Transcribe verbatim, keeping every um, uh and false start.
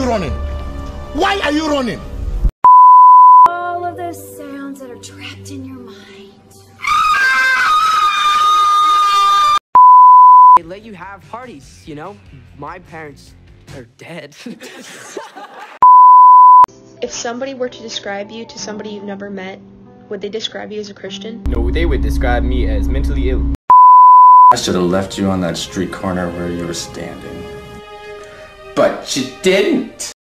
you running? Why are you running? All of those sounds that are trapped in your mind. They let you have parties, you know? My parents are dead. If somebody were to describe you to somebody you've never met, would they describe you as a Christian? No, they would describe me as mentally ill. I should have left you on that street corner where you were standing. But you didn't!